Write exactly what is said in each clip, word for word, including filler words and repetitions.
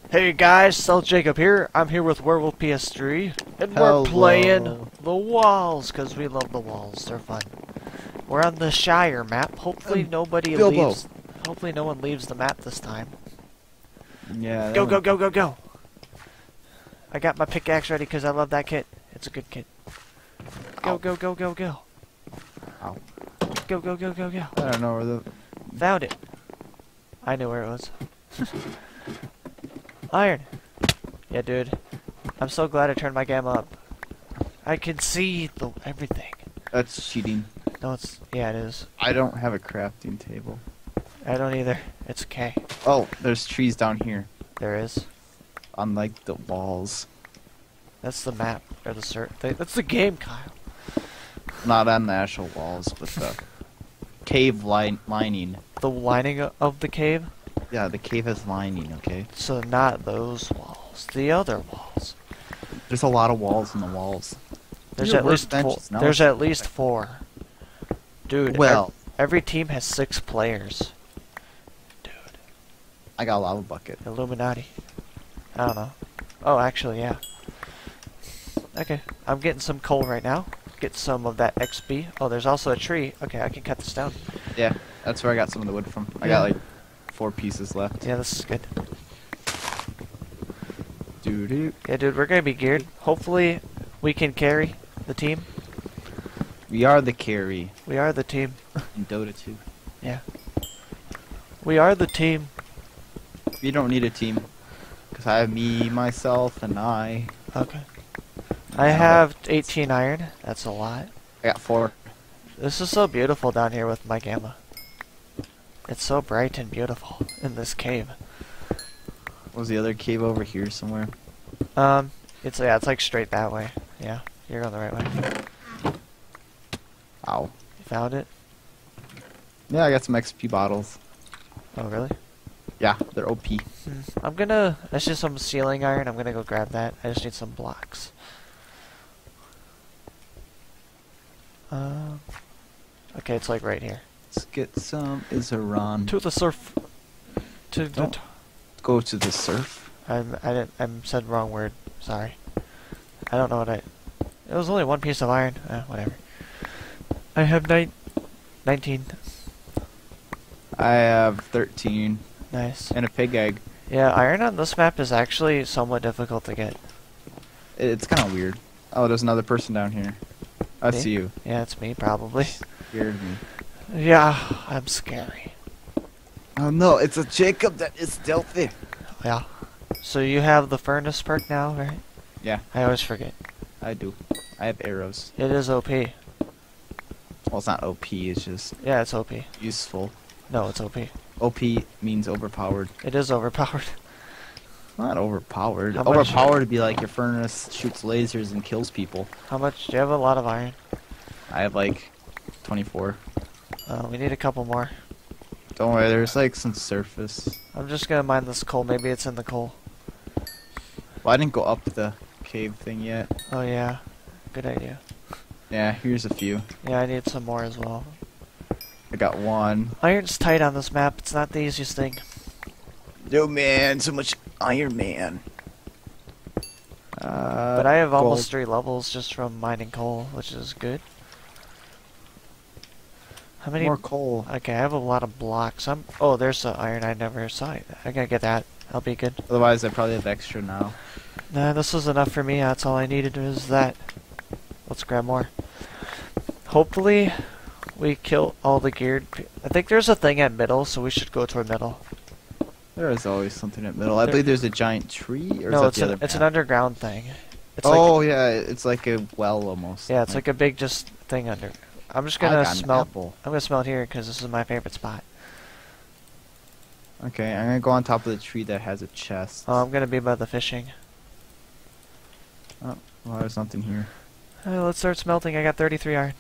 Hey guys, Cell Jacob here. I'm here with Werewolf P S three, and Hello. we're playing the walls because we love the walls. They're fun. We're on the Shire map. Hopefully Um, nobody Bilbo. leaves. Hopefully no one leaves the map this time. Yeah. Go that go one- go go go! I got my pickaxe ready because I love that kit. It's a good kit. Go Ow. go go go go! Ow. Go go go go go! I don't know where the. Found it. I knew where it was. Iron. Yeah, dude. I'm so glad I turned my gamma up. I can see the everything. That's cheating. No, it's yeah, it is. I don't have a crafting table. I don't either. It's okay. Oh, there's trees down here, There is. on like the walls. That's the map or the cert. That's the game, Kyle. Not on the actual walls, but the cave line lining. The lining o- of the cave. Yeah, the cave has lining. Okay. So not those walls. The other walls. There's a lot of walls in the walls. There's Your at least four. workbench is now- There's at least four. Dude. Well, ev- every team has six players. Dude. I got a lava bucket. Illuminati. I don't know. Oh, actually, yeah. Okay, I'm getting some coal right now. Get some of that X P. Oh, there's also a tree. Okay, I can cut this down. Yeah, that's where I got some of the wood from. I Yeah. got like four pieces left. Yeah, this is good. Doo doo. Yeah, dude, we're gonna be geared. Hopefully, we can carry the team. We are the carry We are the team. in Dota two. Yeah. We are the team. We don't need a team. Because I have me, myself, and I. Okay. I Yeah. have eighteen iron. That's a lot. I got four. This is so beautiful down here with my gamma. It's so bright and beautiful in this cave. Was the other cave over here somewhere? Um, it's yeah, it's like straight that way. Yeah, you're going the right way. Ow. You found it? Yeah, I got some X P bottles. Oh, really? Yeah, they're O P. Hmm. I'm gonna. That's just some ceiling iron. I'm gonna go grab that. I just need some blocks. Um. Okay, it's like right here. Let's get some Izaran. To the surf. To the. Don't- T Go to the surf. I'm. I didn't. I said the wrong word. Sorry. I don't know what I. It was only one piece of iron. Eh, whatever. I have nine. Nineteen. I have thirteen. Nice. And a pig egg. Yeah, iron on this map is actually somewhat difficult to get. It- It's kind of weird. Oh, there's another person down here. That's Me? you. Yeah, it's me probably. Scared me. Yeah, I'm scary. Oh no, it's a Jacob that is stealthy. Yeah. So you have the furnace perk now, right? Yeah, I always forget. I do. I have arrows. It is O P. Well, it's not O P, it's just Yeah, it's O P. useful. No, it's O P. O P means overpowered. It is overpowered. Not overpowered. How much- Overpowered would be like your furnace shoots lasers and kills people. How much? Do you have a lot of iron? I have like twenty-four. Uh, we need a couple more. Don't worry, there's like some surface. I'm just gonna mine this coal. Maybe it's in the coal. Well, I didn't go up the cave thing yet. Oh yeah. Good idea. Yeah, here's a few. Yeah, I need some more as well. I got one. Iron's tight on this map. It's not the easiest thing. No man, so much Iron Man. Uh, But I have gold. almost three levels just from mining coal, which is good. How many? more coal. Okay, I have a lot of blocks. I'm. Oh, there's the iron I never saw. I gotta get that. I'll be good. Otherwise, I probably have extra now. Nah, this was enough for me. That's all I needed was that. Let's grab more. Hopefully, we kill all the geared. Pe I think there's a thing at middle, so we should go toward middle. There is always something at middle. I There- believe there's a giant tree, or no, is it's that the an, other it's an map? underground thing. It's oh like, yeah, it's like a well almost. yeah, it's like a big just thing under. I'm just I gonna got an smelt. apple. I'm gonna smelt here because this is my favorite spot. Okay, I'm gonna go on top of the tree that has a chest. Oh, I'm gonna be by the fishing. Well, there's nothing here. Uh, let's start smelting. I got thirty-three iron.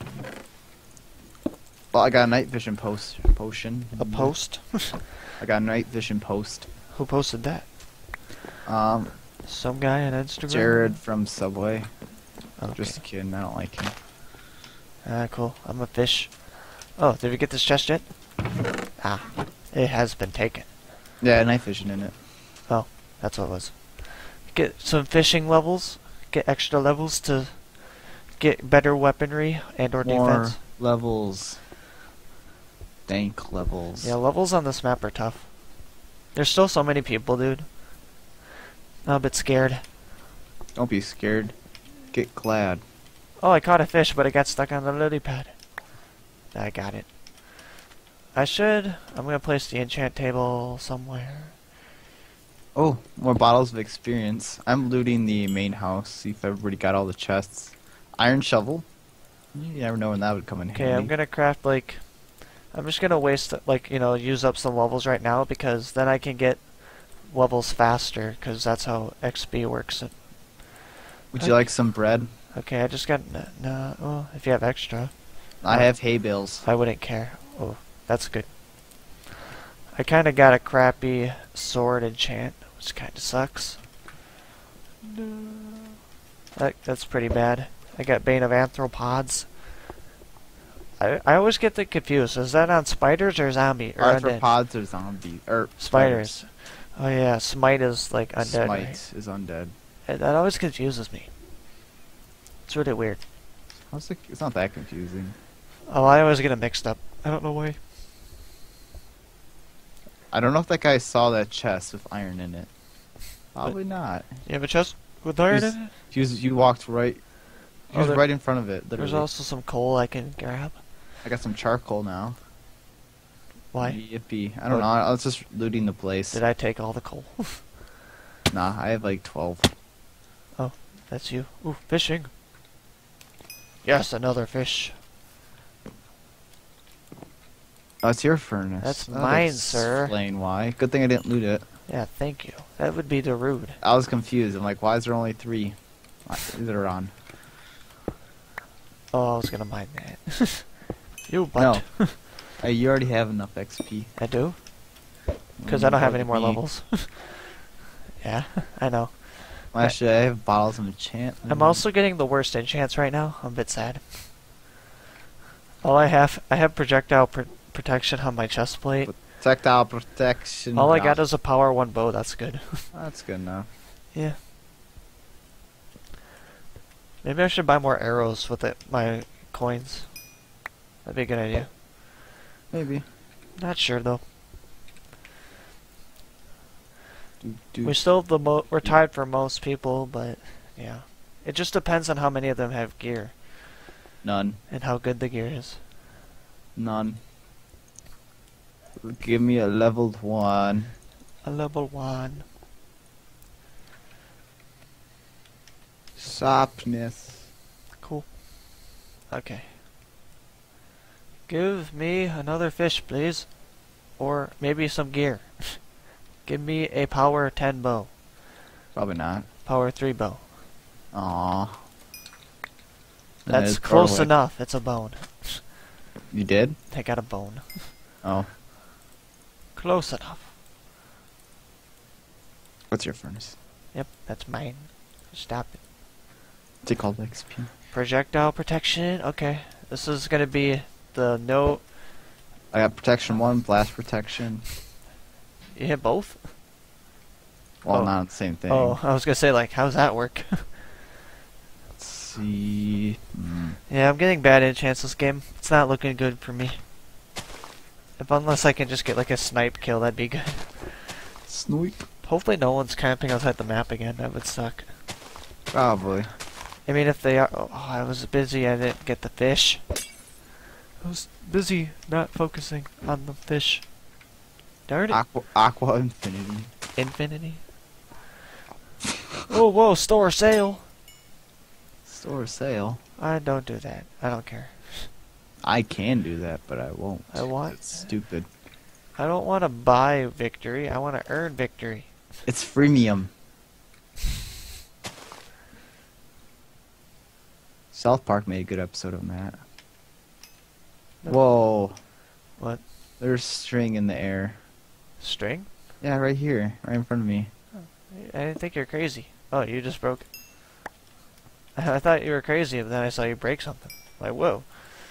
Well, I got a night vision post potion. A post? I got a night vision post. Who posted that? Um, Some guy on Instagram. Jared from Subway. Okay. Just kidding. I don't like him. Ah, cool. I'm a fish. Oh, did we get this chest yet? Ah, it has been taken. Yeah, night vision in it. Oh, That's what it was. Get some fishing levels. Get extra levels to get better weaponry and or More defense. levels. Dank levels. Yeah, levels on this map are tough. There's still so many people, dude. I'm a bit scared. Don't be scared. Get glad. Oh, I caught a fish, but it got stuck on the lily pad. I got it. I should... I'm gonna place the enchant table somewhere. Oh, more bottles of experience. I'm looting the main house. See if everybody got all the chests. Iron shovel. You never know when that would come in Okay, handy. I'm gonna craft, like... I'm just gonna waste, like, you know, use up some levels right now, because then I can get levels faster, because that's how X P works. Would you like some bread? Okay, I just got... No, no, well, if you have extra. I have hay bales. I wouldn't care. Oh, that's good. I kinda got a crappy sword enchant, which kinda sucks. No. That, that's pretty bad. I got Bane of Arthropods. I, I always get the confused. Is that on spiders or zombie? Or undead? Arthropods are zombie. Or Spiders. Oh yeah, Smite is like undead, Smite right? is undead. Uh, That always confuses me. It's really weird. How's it, it's not that confusing. Oh, I always get it mixed up. I don't know why. I don't know if that guy saw that chest with iron in it. Probably not. You have a chest with iron He's- in it? He was, you walked right. He Oh, was there- right in front of it. There's Literally. also some coal I can grab. I got some charcoal now. Why? Yippee. I don't What? know. I was just looting the place. Did I take all the coal? Nah, I have like twelve. That's you. Ooh, fishing. Yes, another fish. Oh, it's your furnace. That's That'll mine, sir. Explain why. Good thing I didn't loot it. Yeah, thank you. That would be the rude. I was confused. I'm like, why is there only three? Why is it on? Oh, I was gonna mine that. You butt. No. Uh, you already have enough X P. I do? Because Mm, I don't have like any more me. levels. Yeah, I know. Well, actually, I have bottles of enchant. I'm also getting the worst enchants right now. I'm a bit sad. All I have, I have projectile pr protection on my chest plate. Projectile protection. All I got is a power one bow. That's good. That's good enough. Yeah. Maybe I should buy more arrows with it, my coins. That'd be a good idea. Maybe. Not sure though. Do, do. We still have the mo we're tied for most people, but yeah, it just depends on how many of them have gear None. and how good the gear is. None. Give me a leveled one. A level one. Sharpness. Cool. Okay. Give me another fish, please, or maybe some gear. Give me a power ten bow, Probably not. power three bow. Aw. That's is close Garlic. enough. It's a bone. You did? I got a bone. Oh. Close enough. What's your furnace? Yep, that's mine. Stop it. What's it called? X P. Projectile protection. Okay, this is gonna be the no. I got protection one, blast protection. You hit both? Well, Oh. not the same thing. Oh, I was gonna say like, how's that work? Let's see. Hmm. Yeah, I'm getting bad enchants this game. It's not looking good for me. If unless I can just get like a snipe kill, that'd be good. Snoop. Hopefully no one's camping outside the map again. That would suck. Probably. I mean, if they are... Oh, I was busy. I didn't get the fish. I was busy not focusing on the fish. Darn it. Aqua, Aqua Infinity. Infinity. Oh, whoa. Store sale. Store sale. I don't do that. I don't care. I can do that, but I won't. I want- It's stupid. I don't want to buy victory. I want to earn victory. It's freemium. South Park made a good episode of that. No. Whoa. What? There's string in the air. String? Yeah, right here. Right in front of me. I didn't think you're crazy. Oh, you just broke it. I thought you were crazy, but then I saw you break something. Like, whoa.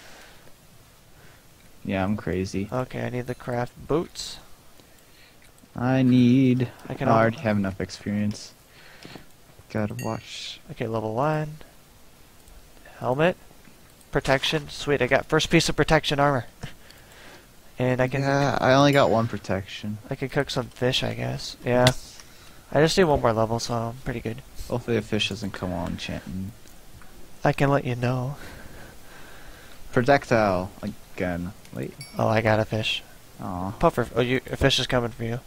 Yeah, I'm crazy. Okay, I need the craft boots. I need. I can I al- already have enough experience. Gotta watch. Okay, level one. Helmet. Protection. Sweet, I got first piece of protection armor. And I can Yeah, I only got one protection. I can cook some fish, I guess. Yeah. I just need one more level, so I'm pretty good. Hopefully, the fish doesn't come on chanting. I can let you know. Projectile again. Wait. Oh, I got a fish. Aw. Puffer. Oh, you, a fish is coming for you.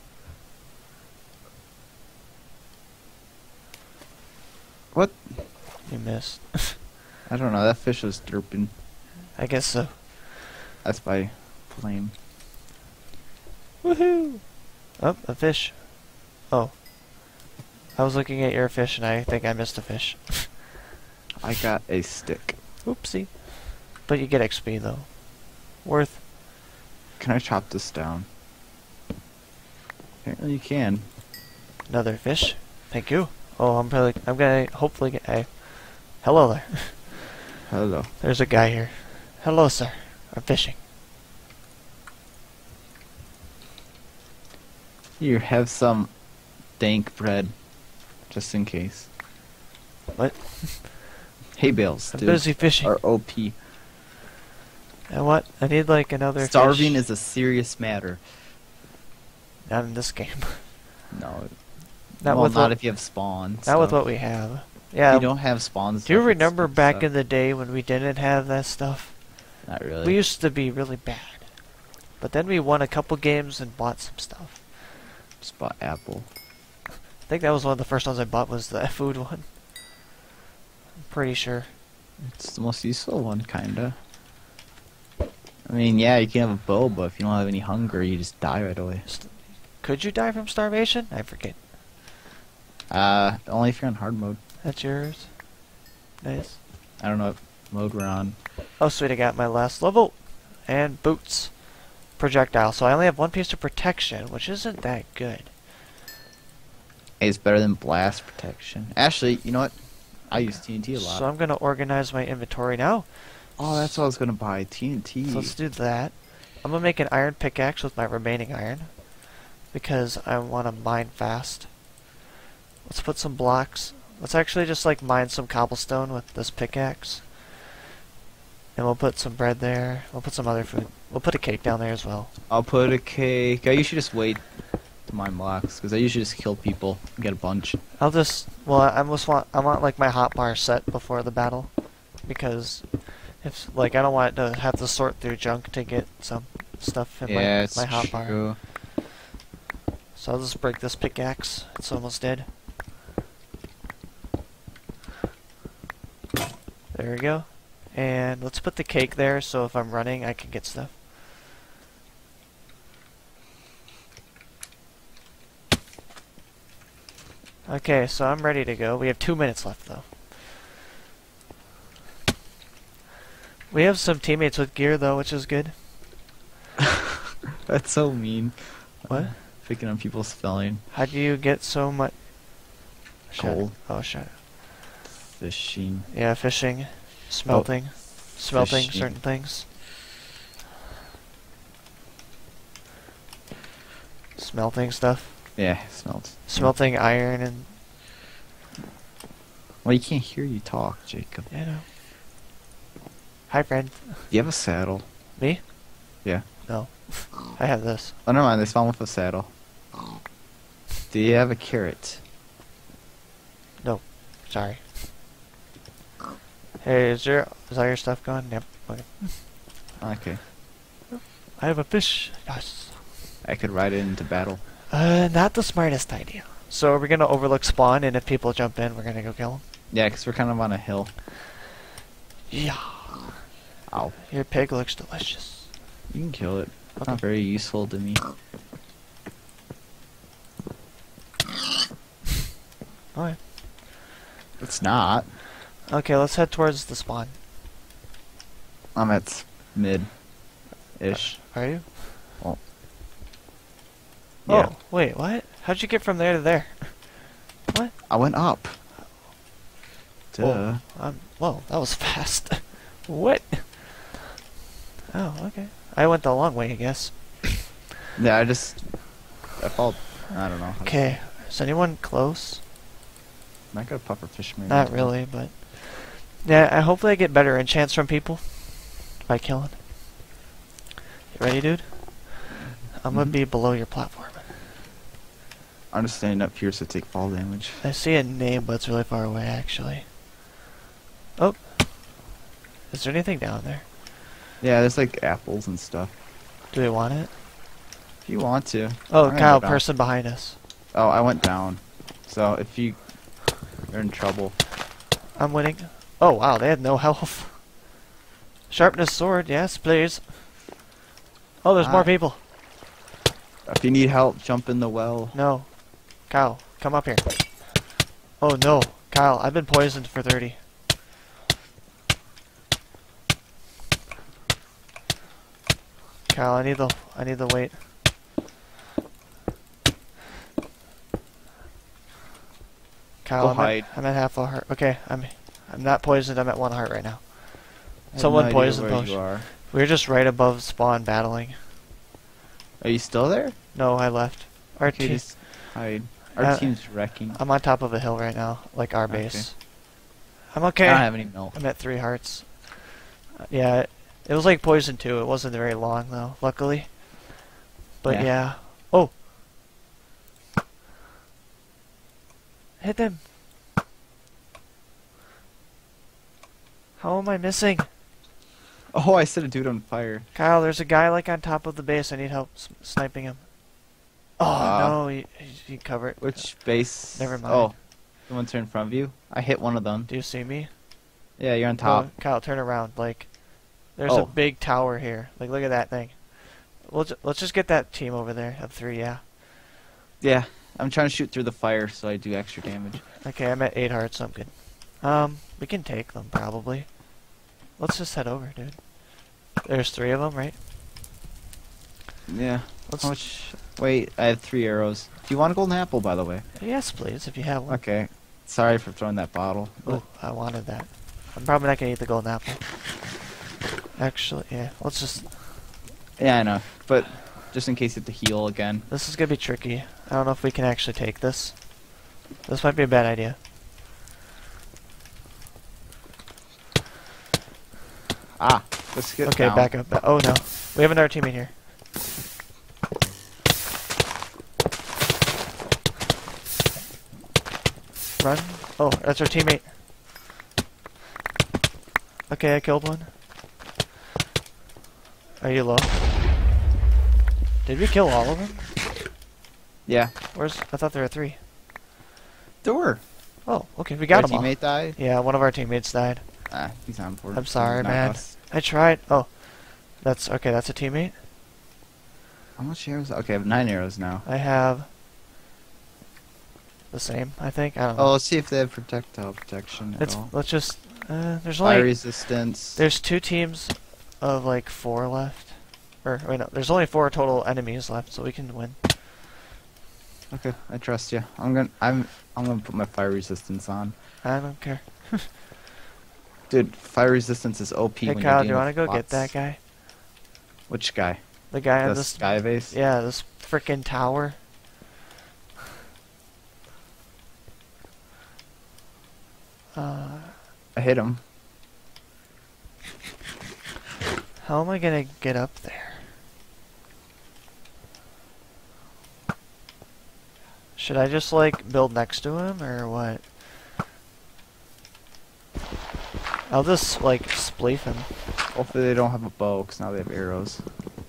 What? You missed. I don't know. That fish was derping. I guess so. That's by plane. Woohoo! Oh, a fish. Oh. I was looking at your fish and I think I missed a fish. I got a stick. Oopsie. But you get X P though. Worth. Can I chop this down? Apparently you can. Another fish. Thank you. Oh, I'm probably. I'm gonna hopefully get a. Hello there. Hello. There's a guy here. Hello, sir. I'm fishing. Here, have some dank bread. Just in case. What? Hay bales, I'm dude. busy fishing. Are O P. And what? I need like another Starving fish. is a serious matter. Not in this game. No. Not well, with not what, if you have spawn. not with stuff. what we have. If Yeah. you don't have spawns. Do you stuff, it's remember good back stuff. in the day when we didn't have that stuff? Not really. We used to be really bad. But then we won a couple games and bought some stuff. Just bought apple. I think that was one of the first ones I bought was the food one. I'm pretty sure. It's the most useful one, kinda. I mean, yeah, you can have a bow, but if you don't have any hunger, you just die right away. St- Could you die from starvation? I forget. Uh, only if you're on hard mode. That's yours. Nice. I don't know what mode we're on. Oh sweet, I got my last level. And boots. Projectile. So I only have one piece of protection, which isn't that good. Hey, it's better than blast protection. Actually, you know what? I use T N T a lot. So I'm gonna organize my inventory now. Oh, that's what I was gonna buy. T N T. So let's do that. I'm gonna make an iron pickaxe with my remaining iron. Because I wanna mine fast. Let's put some blocks. Let's actually just like mine some cobblestone with this pickaxe. And we'll put some bread there. We'll put some other food. We'll put a cake down there as well. I'll put a cake. I usually just wait to mine blocks because I usually just kill people and get a bunch. I'll just well I almost want I want like my hotbar set before the battle. Because if like I don't want to have to sort through junk to get some stuff in Yeah, my, it's my hotbar. true. So I'll just break this pickaxe. It's almost dead. There we go. And let's put the cake there so if I'm running I can get stuff. Okay, so I'm ready to go. We have two minutes left though. We have some teammates with gear though, which is good. That's so mean. What? Picking on people's spelling. How do you get so much? Gold. Oh, shut. Fishing. Yeah, fishing, smelting, smelting fishing. certain things. Smelting stuff. Yeah, it smelt. Smelting iron and Well, you can't hear you talk, Jacob. you know. Hi, friend. Do you have a saddle? Me? Yeah. No. I have this. Oh, never mind. They spawn with a saddle. Do you have a carrot? No. Sorry. Hey, is your is all your stuff gone? Yep. Okay. Okay. I have a fish. Yes. I could ride it into battle. Uh, not the smartest idea. So are we gonna overlook spawn, and if people jump in, we're gonna go kill them? Yeah, because we're kind of on a hill. Yeah. Ow. Your pig looks delicious. You can kill it. It's Okay. not very useful to me. Okay. It's not. Okay, let's head towards the spawn. I'm at mid-ish. Are you? Well, yeah. Oh, wait, what? How'd you get from there to there? What? I went up. Duh. Whoa, um, whoa, that was fast. What? Oh, okay. I went the long way, I guess. Yeah, I just... I followed... I don't know. Okay, is anyone close? I got a puffer fish maybe. Not really, but yeah. I hopefully I get better enchants from people by killing. You ready, dude? I'm gonna Mhm. be below your platform. I'm just standing up here so take fall damage. I see a name, but it's really far away, actually. Oh, is there anything down there? Yeah, there's like apples and stuff. Do we want it? If you want to. Oh, I'm gonna Kyle, go down. person behind us. Oh, I went down. So if you are in trouble. I'm winning. Oh wow, they had no health. Sharpness sword, yes, please. Oh, there's more Ah. people. If you need help, jump in the well. No. Kyle, come up here. Oh no. Kyle, I've been poisoned for thirty. Kyle, I need the I need the weight. Kyle, Go I'm hide. at, I'm at half a heart. Okay, I'm I'm not poisoned, I'm at one heart right now. I have Someone no idea poisoned where potion. you are. We were just right above spawn battling. Are you still there? No, I left. Our Okay, team just hide. Our Uh, team's wrecking. I'm on top of a hill right now, like our Okay. base. I'm I okay. don't have any milk. I'm at three hearts. Uh, yeah, it, it was like poison too. It wasn't very long though, luckily. But Yeah. yeah. Oh! Hit them! How am I missing? Oh, I set a dude on fire. Kyle, there's a guy like on top of the base. I need help s sniping him. Oh Ah. no, he, he, he covered. Which base? Never mind. Oh, the ones are in front of you. I hit one of them. Do you see me? Yeah, you're on top. Oh, Kyle, turn around. Like, there's Oh. a big tower here. Like, look at that thing. We'll ju let's just get that team over there of three, yeah. Yeah, I'm trying to shoot through the fire so I do extra damage. Okay, I'm at eight hearts, so I'm good. Um, we can take them, probably. Let's just head over, dude. There's three of them, right? Yeah. Let's. How much? Wait, I have three arrows. Do you want a golden apple, by the way? Yes, please, if you have one. Okay. Sorry for throwing that bottle. Oh, I wanted that. I'm probably not gonna eat the golden apple. Actually, yeah, let's just... Yeah, I know. But just in case you have to heal again. This is gonna be tricky. I don't know if we can actually take this. This might be a bad idea. Ah, let's get Okay, down. back up. ba- Oh no, we have another teammate here. Run. Oh, that's our teammate. Okay, I killed one. Are you low? Did we kill all of them? Yeah. Where's? I thought there were three. There were. Oh, okay, we got Our them all. teammate died. Yeah, one of our teammates died. Ah, he's not important. I'm sorry, Not man. us. I tried. Oh, that's okay. That's a teammate. How much arrows? Okay, I have nine arrows now. I have the same. I think. I don't Oh, know. let's see if they have projectile protection at Let's all. let's just. Uh, there's Fire only resistance. there's two teams of like four left. Or wait, no, there's only four total enemies left, so we can win. Okay, I trust you. I'm gonna. I'm. I'm gonna put my fire resistance on. I don't care. Dude, fire resistance is O P Hey when Kyle, you're do you want to go get that guy? Which guy? The guy on The this. sky base? Yeah, this frickin' tower. Uh, I hit him. how am I gonna get up there? Should I just like build next to him or what? I'll just like spleef him. Hopefully they don't have a bow, because now they have arrows.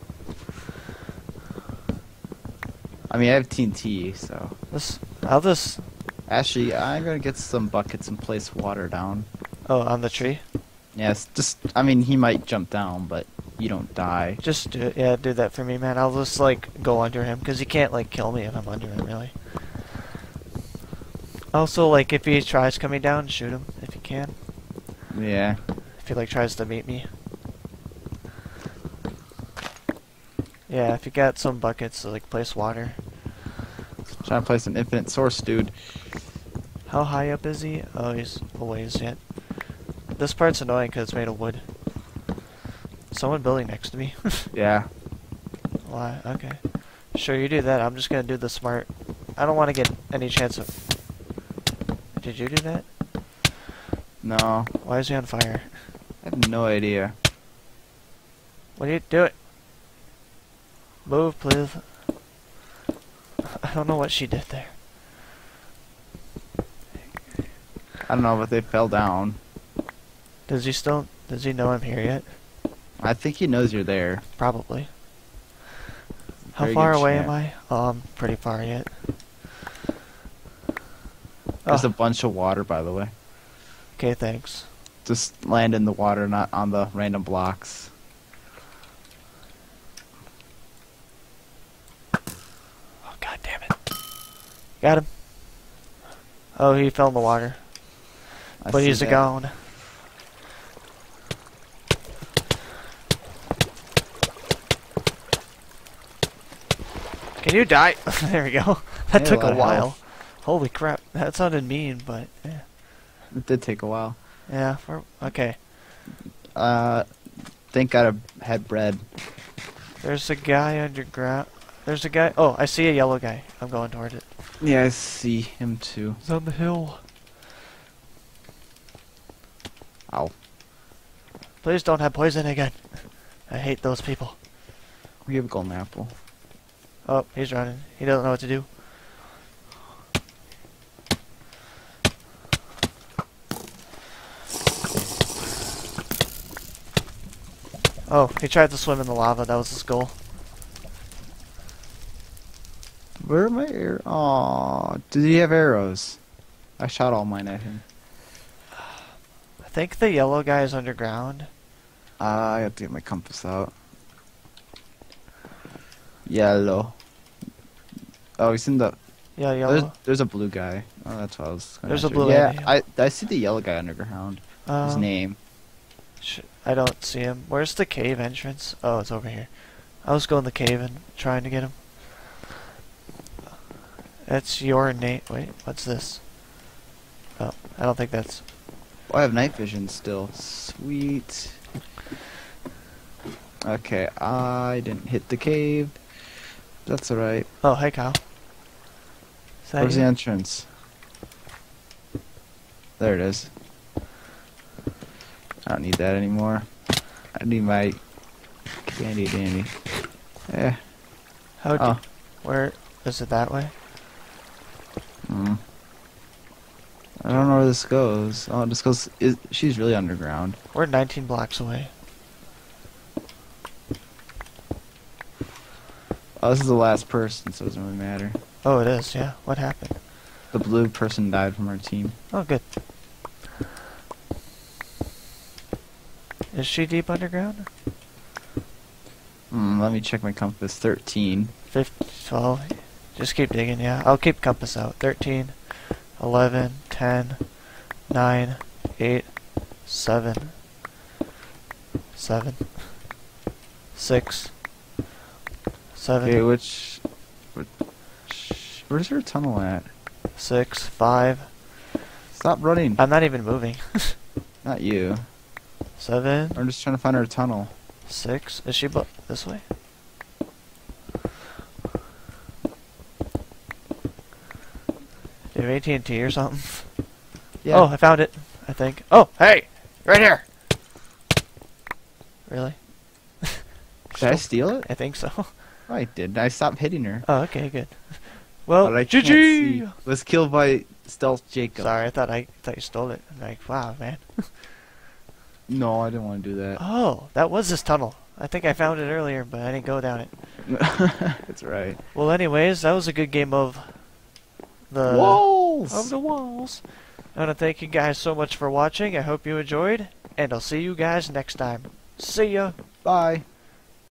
I mean, I have T N T, so... This, I'll just. Actually, I'm gonna get some buckets and place water down. Oh, on the tree. Yes, just... I mean, he might jump down, but you don't die. Just do it. Yeah, do that for me, man. I'll just like go under him because he can't like kill me if I'm under him, really. Also, like if he tries coming down, shoot him if you can. Yeah. If he like tries to meet me. Yeah, if you got some buckets to like place water. Trying to place an infinite source, dude. How high up is he? Oh, he's a ways yet. This part's annoying because it's made of wood. Someone building next to me. Yeah. Why? Okay. Sure, you do that. I'm just gonna do the smart I don't want to get any chance of... Did you do that? No, Why is he on fire? I have no idea. What do you do it? Move, please. I don't know what she did there. I don't know, but they fell down. Does he still... Does he know I'm here yet? I think he knows you're there. Probably. How Very far good away chance. am I? Oh, I'm pretty far yet. There's Oh, a bunch of water, by the way. okay, thanks. Just land in the water, not on the random blocks. Oh, god damn it. Got him. Oh, he fell in the water. I But see he's a that. gone. Can you die? There we go. That Yeah, took a lot a of while. health. Holy crap. That sounded mean, but yeah. It did take a while. Yeah, for, okay. Uh, thank God I had bread. There's a guy underground. There's a guy. Oh, I see a yellow guy. I'm going toward it. Yeah, I see him too. He's on the hill. Ow. Please don't have poison again. I hate those people. We have a golden apple. Oh, he's running. He doesn't know what to do. Oh, he tried to swim in the lava. That was his goal. Where are my arrows? Aw, did he have arrows? I shot all mine at him. I think the yellow guy is underground. Uh, I have to get my compass out. Yellow. Oh, he's in the... Yeah, There's, yellow. there's a blue guy. Oh, that's what I was gonna There's a answer. blue Yeah, and a I, I see the yellow guy underground. His Um, name. sh I don't see him. Where's the cave entrance? Oh, it's over here. I was going the cave and trying to get him. That's your name. Wait, what's this? Oh, I don't think that's... Oh, I have night vision still. Sweet. Okay, I didn't hit the cave. That's alright. Oh, hey, Kyle. Is that Where's you? the entrance? There it is. I don't need that anymore. I need my candy dandy. Eh. How do... Oh. Where... Is it that way? Mm. I don't know where this goes. Oh, this goes. Is, she's really underground. We're nineteen blocks away. Oh, this is the last person, so it doesn't really matter. Oh, it is, yeah. What happened? The blue person died from our team. Oh, good. Is she deep underground? Hmm, let me check my compass. thirteen. fifty, twelve. Just keep digging, yeah. I'll keep compass out. thirteen, eleven, ten, nine, eight, seven, seven, six, seven, Okay, which, which... Where's her tunnel at? six, five. Stop running. I'm not even moving. Not you. seven, I'm just trying to find her tunnel. six. Is she bu- this way? Do you have A T and T or something? Yeah. Oh, I found it. I think. Oh, hey! Right here! Really? Did I steal it? I think so. Oh, I did. I stopped hitting her. Oh, okay, good. Well, But I can't G G! see. Was killed by Stealth Jacob. Sorry, I thought I thought you stole it. I'm like, wow, man. No, I didn't want to do that. Oh, that was this tunnel. I think I found it earlier, but I didn't go down it. That's right. Well, anyways, that was a good game of the Walls! of the walls. I want to thank you guys so much for watching. I hope you enjoyed, and I'll see you guys next time. See ya. Bye.